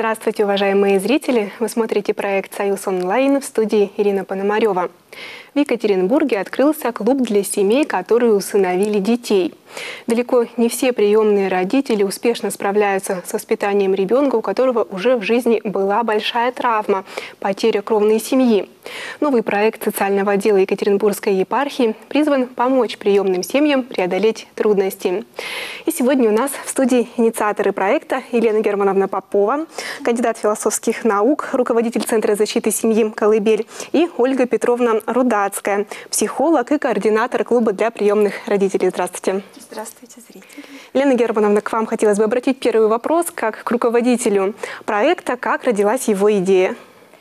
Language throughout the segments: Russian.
Здравствуйте, уважаемые зрители! Вы смотрите проект «Союз онлайн», в студии Ирина Пономарева. В Екатеринбурге открылся клуб для семей, которые усыновили детей. Далеко не все приемные родители успешно справляются с воспитанием ребенка, у которого уже в жизни была большая травма – потеря кровной семьи. Новый проект социального отдела Екатеринбургской епархии призван помочь приемным семьям преодолеть трудности. И сегодня у нас в студии инициаторы проекта Елена Германовна Попова, кандидат философских наук, руководитель Центра защиты семьи «Колыбель», и Ольга Петровна Рудацкая, психолог и координатор клуба для приемных родителей. Здравствуйте. Здравствуйте, зрители. Елена Германовна, к вам хотелось бы обратить первый вопрос, как к руководителю проекта, как родилась его идея?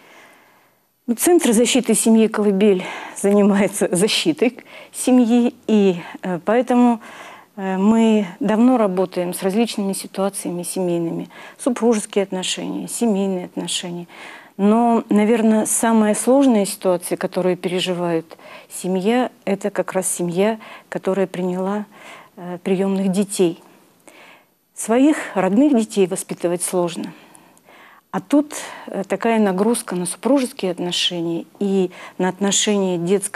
Центр защиты семьи «Колыбель» занимается защитой семьи, и поэтому мы давно работаем с различными ситуациями семейными, супружеские отношения, семейные отношения. Но, наверное, самая сложная ситуация, которую переживает семья, это как раз семья, которая приняла приемных детей. Своих родных детей воспитывать сложно. А тут такая нагрузка на супружеские отношения и на отношения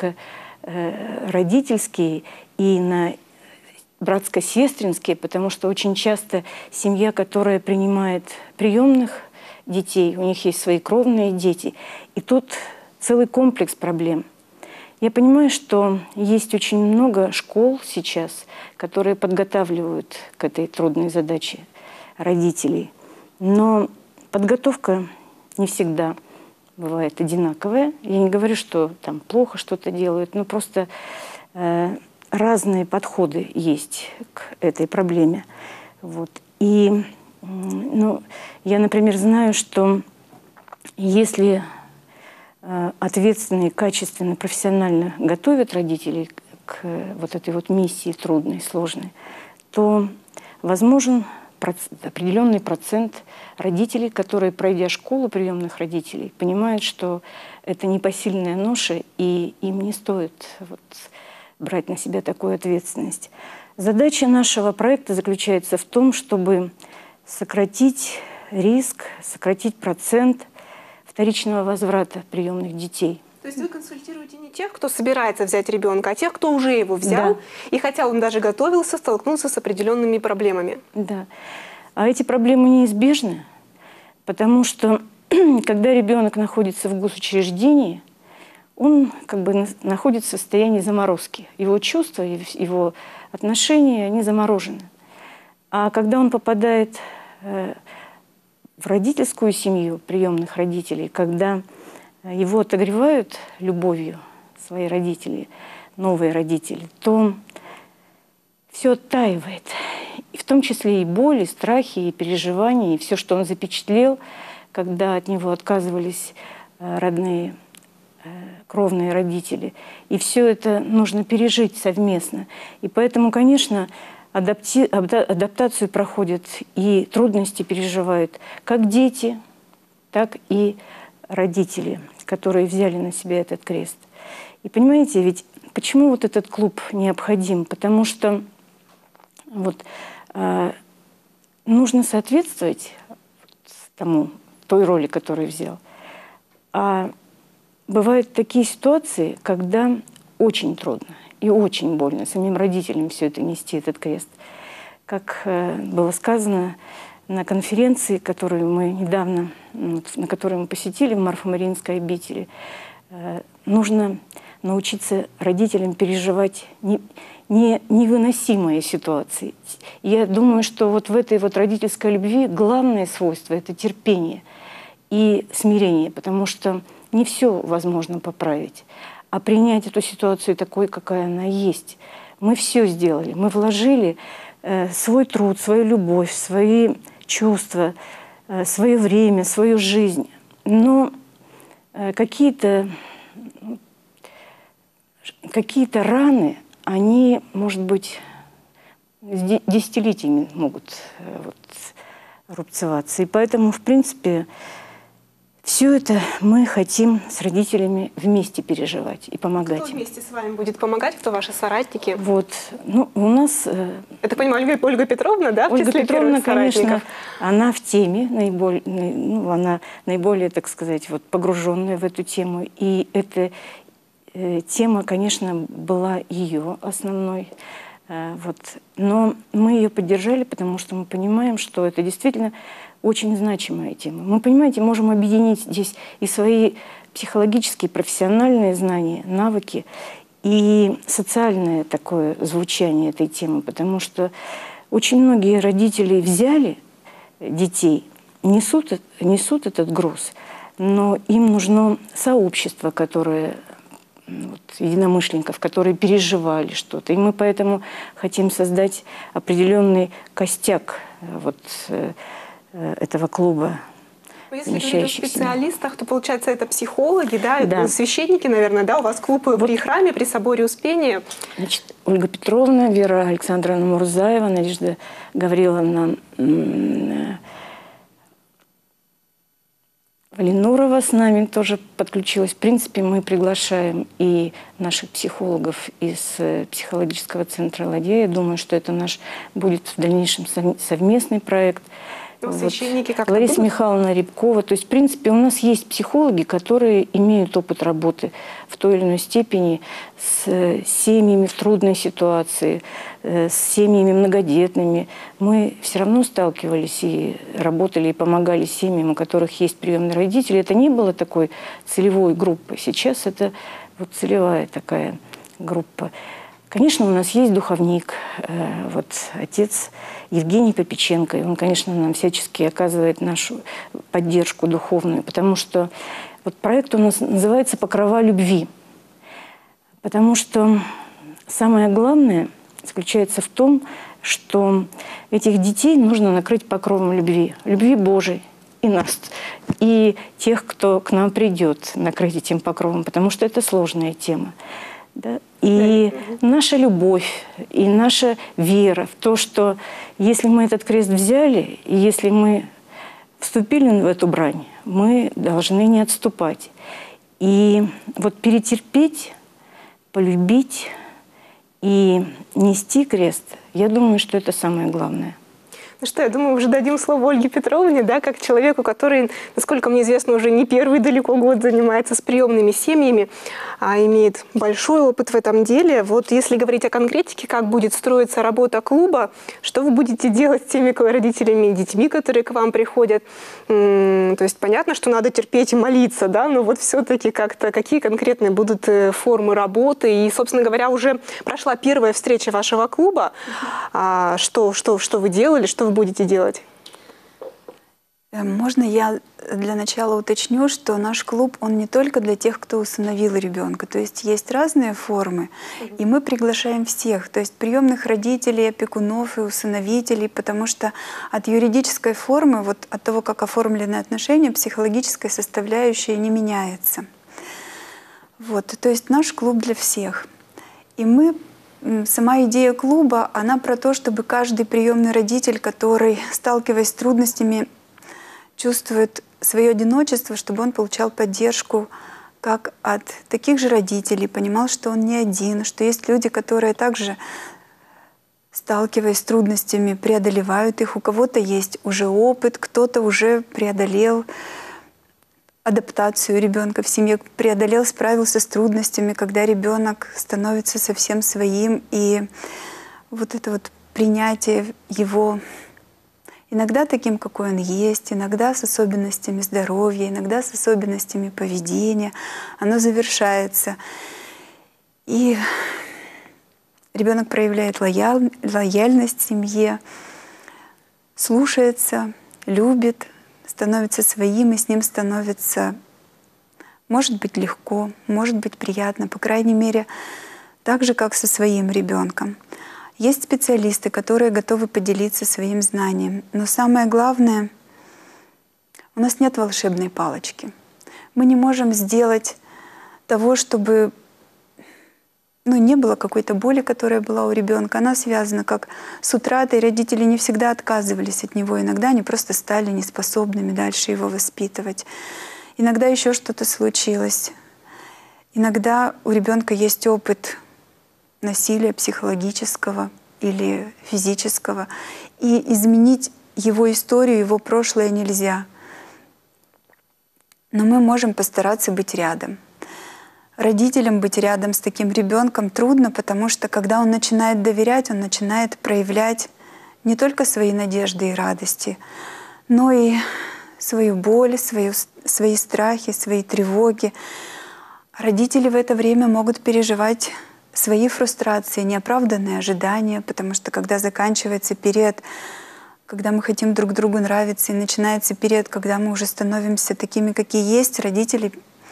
детско-родительские и на братско-сестринские, потому что очень часто семья, которая принимает приемных детей, у них есть свои кровные дети, и тут целый комплекс проблем. Я понимаю, что есть очень много школ сейчас, которые подготавливают к этой трудной задаче родителей, но подготовка не всегда бывает одинаковая. Я не говорю, что там плохо что-то делают, но просто разные подходы есть к этой проблеме. Вот. И я, например, знаю, что если ответственно, качественно, профессионально готовят родителей к вот этой вот миссии трудной, сложной, то возможен определенный процент родителей, которые, пройдя школу приемных родителей, понимают, что это непосильная ноша, и им не стоит брать на себя такую ответственность. Задача нашего проекта заключается в том, чтобы сократить риск, сократить процент вторичного возврата приемных детей. То есть вы консультируете не тех, кто собирается взять ребенка, а тех, кто уже его взял, да. И хотя он даже готовился, столкнулся с определенными проблемами. Да. А эти проблемы неизбежны, потому что когда ребенок находится в госучреждении, он как бы находится в состоянии заморозки. Его чувства, его отношения, они заморожены. А когда он попадает в родительскую семью приемных родителей, когда его отогревают любовью свои родители, новые родители, то все оттаивает. И в том числе и боли, и страхи, и переживания, и все, что он запечатлел, когда от него отказывались родные, кровные родители. И все это нужно пережить совместно. И поэтому, конечно, адаптацию проходят и трудности переживают как дети, так и родители, которые взяли на себя этот крест. И понимаете, ведь почему вот этот клуб необходим? Потому что нужно соответствовать той роли, которую взял. А бывают такие ситуации, когда очень трудно и очень больно самим родителям все это нести, этот крест. Как было сказано на конференции, которую мы недавно, на которую мы посетили в Марфо-Мариинской обители, нужно научиться родителям переживать невыносимые ситуации. Я думаю, что вот в этой вот родительской любви главное свойство – это терпение и смирение, потому что не все возможно поправить, а принять эту ситуацию такой, какая она есть. Мы все сделали, мы вложили свой труд, свою любовь, свои чувства, свое время, свою жизнь. Но какие-то раны, они, может быть, десятилетиями могут рубцеваться. И поэтому, в принципе, Все это мы хотим с родителями вместе переживать и помогать. Кто вместе с вами будет помогать? Кто ваши соратники? Вот, ну, у нас... Это, понимаю, Ольга Петровна, да, в числе Петровна, первых соратников? конечно, она в теме, она наиболее, так сказать, вот, погруженная в эту тему. И эта тема, конечно, была ее основной. Вот. Но мы ее поддержали, потому что мы понимаем, что это действительно очень значимая тема. Мы, понимаете, можем объединить здесь и свои психологические, профессиональные знания, навыки, и социальное такое звучание этой темы, потому что очень многие родители взяли детей, несут этот груз, но им нужно сообщество, которое... Вот, единомышленников, которые переживали что-то. И мы поэтому хотим создать определенный костяк вот, этого клуба. Если говорить о специалистах, то, получается, это психологи, да? Священники, наверное, да? У вас клуб вот. При храме, при соборе Успения. Значит, Ольга Петровна, Вера Александровна Мурзаева, Надежда Гавриловна Валинурова с нами тоже подключилась. В принципе, мы приглашаем и наших психологов из психологического центра «Ладья». Я думаю, что это наш будет в дальнейшем совместный проект. Священники как-то Лариса Михайловна Рябкова. То есть, в принципе, у нас есть психологи, которые имеют опыт работы в той или иной степени с семьями в трудной ситуации, с семьями многодетными. Мы все равно сталкивались и работали, и помогали семьям, у которых есть приемные родители. Это не было такой целевой группой. Сейчас это вот целевая такая группа. Конечно, у нас есть духовник, вот отец Евгений Попеченко, и он, конечно, нам всячески оказывает нашу поддержку духовную, потому что вот проект у нас называется «Покрова любви», потому что самое главное заключается в том, что этих детей нужно накрыть покровом любви, любви Божией, и нас, и тех, кто к нам придет, накрыть этим покровом, потому что это сложная тема. Да? И наша любовь, и наша вера в то, что если мы этот крест взяли, и если мы вступили в эту брань, мы должны не отступать. И вот перетерпеть, полюбить и нести крест, я думаю, что это самое главное. Ну что, я думаю, уже дадим слово Ольге Петровне, да, как человеку, который, насколько мне известно, уже не первый далеко год занимается с приемными семьями, а имеет большой опыт в этом деле. Вот если говорить о конкретике, как будет строиться работа клуба, что вы будете делать с теми родителями и детьми, которые к вам приходят? То есть понятно, что надо терпеть и молиться, да, но вот все-таки как-то какие конкретные будут формы работы? И, собственно говоря, уже прошла первая встреча вашего клуба. Что вы делали, что вы будете делать? Можно я для начала уточню, что наш клуб, он не только для тех, кто усыновил ребенка. То есть есть разные формы, и мы приглашаем всех, то есть приемных родителей, опекунов и усыновителей, потому что от юридической формы, вот от того, как оформлены отношения, психологическая составляющая не меняется. Вот, то есть наш клуб для всех. И сама идея клуба, она про то, чтобы каждый приемный родитель, который, сталкиваясь с трудностями, чувствует свое одиночество, чтобы он получал поддержку как от таких же родителей, понимал, что он не один, что есть люди, которые также, сталкиваясь с трудностями, преодолевают их. У кого-то есть уже опыт, кто-то уже преодолел адаптацию ребенка в семье, преодолел, справился с трудностями, когда ребенок становится совсем своим, и вот это вот принятие его иногда таким, какой он есть, иногда с особенностями здоровья, иногда с особенностями поведения, оно завершается. И ребенок проявляет лояльность семье, слушается, любит, становится своим, и с ним становится, может быть, легко, может быть, приятно, по крайней мере, так же, как со своим ребенком. Есть специалисты, которые готовы поделиться своим знанием. Но самое главное, у нас нет волшебной палочки. Мы не можем сделать того, чтобы не было какой-то боли, которая была у ребенка. Она связана как с утратой. Родители не всегда отказывались от него. Иногда они просто стали неспособными дальше его воспитывать. Иногда еще что-то случилось. Иногда у ребенка есть опыт насилия психологического или физического, и изменить его историю, его прошлое нельзя. Но мы можем постараться быть рядом. Родителям быть рядом с таким ребенком трудно, потому что когда он начинает доверять, он начинает проявлять не только свои надежды и радости, но и свою боль, свои страхи, свои тревоги. Родители в это время могут переживать свои фрустрации, неоправданные ожидания, потому что когда заканчивается период, когда мы хотим друг другу нравиться, и начинается период, когда мы уже становимся такими, какие есть, родители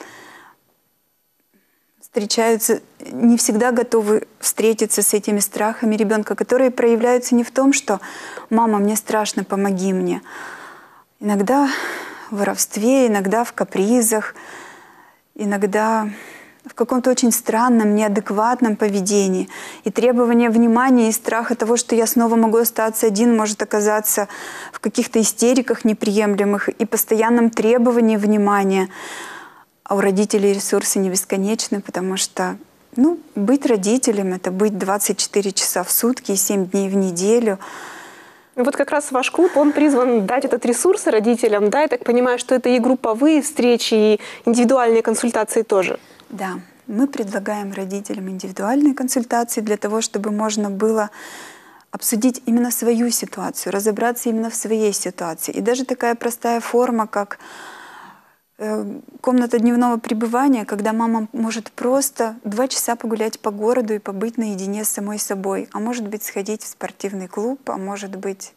встречаются, не всегда готовы встретиться с этими страхами ребенка, которые проявляются не в том, что «мама, мне страшно, помоги мне». Иногда в воровстве, иногда в капризах, иногда в каком-то очень странном, неадекватном поведении. И требование внимания и страха того, что я снова могу остаться один, может оказаться в каких-то истериках неприемлемых и постоянном требовании внимания. А у родителей ресурсы не бесконечны, потому что быть родителем — это быть 24 часа в сутки и 7 дней в неделю. Вот как раз ваш клуб, он призван дать этот ресурс родителям, да? Я так понимаю, что это и групповые встречи, и индивидуальные консультации тоже. Да, мы предлагаем родителям индивидуальные консультации для того, чтобы можно было обсудить именно свою ситуацию, разобраться именно в своей ситуации. И даже такая простая форма, как комната дневного пребывания, когда мама может просто 2 часа погулять по городу и побыть наедине с самой собой. А может быть, сходить в спортивный клуб, а может быть,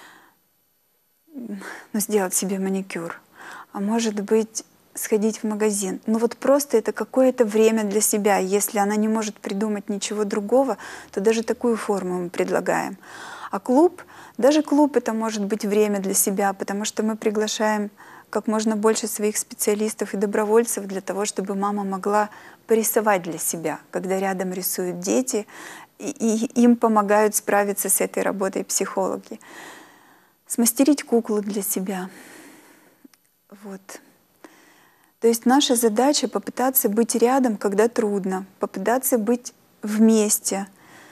сделать себе маникюр, а может быть, сходить в магазин. Но вот просто это какое-то время для себя. Если она не может придумать ничего другого, то даже такую форму мы предлагаем. А клуб, даже клуб — это может быть время для себя, потому что мы приглашаем как можно больше своих специалистов и добровольцев для того, чтобы мама могла порисовать для себя, когда рядом рисуют дети, и им помогают справиться с этой работой психологи. Смастерить куклу для себя. Вот. То есть наша задача — попытаться быть рядом, когда трудно, попытаться быть вместе.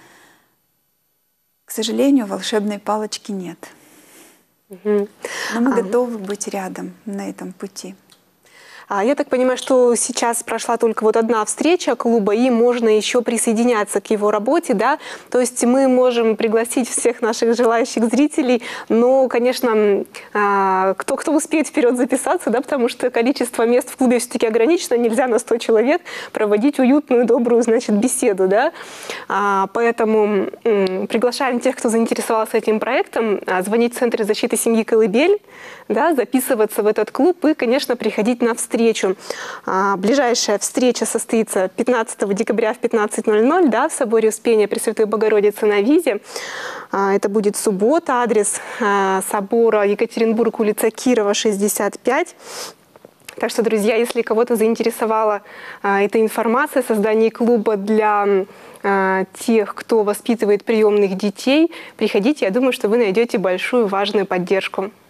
К сожалению, волшебной палочки нет. Но мы готовы быть рядом на этом пути. Я так понимаю, что сейчас прошла только вот одна встреча клуба, и можно еще присоединяться к его работе, да? То есть мы можем пригласить всех наших желающих зрителей, но, конечно, кто успеет вперед записаться, да, потому что количество мест в клубе все-таки ограничено, нельзя на 100 человек проводить уютную, добрую, значит, беседу, да? Поэтому приглашаем тех, кто заинтересовался этим проектом, звонить в Центр защиты семьи «Колыбель», да, записываться в этот клуб и, конечно, приходить на встречу. Ближайшая встреча состоится 15 декабря в 15:00, да, в соборе Успения Пресвятой Богородицы на Визе. Это будет суббота, адрес собора Екатеринбург, улица Кирова, 65. Так что, друзья, если кого-то заинтересовала эта информация о создании клуба для тех, кто воспитывает приемных детей, приходите, я думаю, что вы найдете большую важную поддержку.